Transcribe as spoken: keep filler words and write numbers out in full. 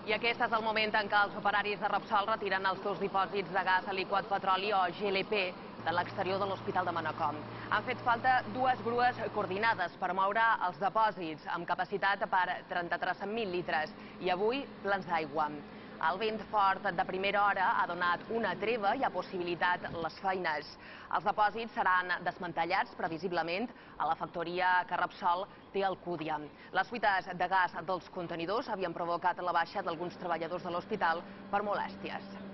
I aquest és el moment en què els operaris de Repsol retiren els dos dipòsits de gas liquat petroli o G L P de l'exterior de l'Hospital de Manacor. Han fet falta dues grues coordinades per moure els depòsits amb capacitat per trenta-tres mil litres i avui plens d'aigua. El vent fort de primera hora ha donat una treva i ha possibilitat les feines. Els depòsits seran desmantellats previsiblement a la factoria que Repsol té a Alcúdia. Les fuites de gas dels contenidors havien provocat la baixa d'alguns treballadors de l'hospital per molèsties.